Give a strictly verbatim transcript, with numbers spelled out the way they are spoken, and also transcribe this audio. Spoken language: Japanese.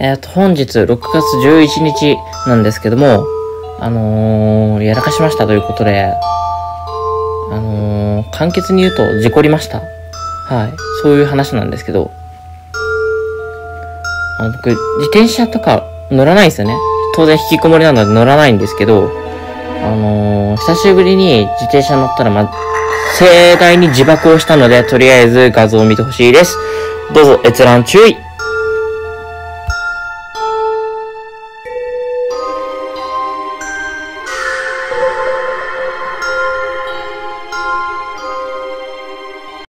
えっと、本日ろくがつじゅういちにちなんですけども、あのー、やらかしましたということで、あのー、簡潔に言うと、事故りました。はい。そういう話なんですけど、あの僕、自転車とか乗らないんですよね。当然引きこもりなので乗らないんですけど、あのー、久しぶりに自転車乗ったら、ま、盛大に自爆をしたので、とりあえず画像を見てほしいです。どうぞ閲覧注意。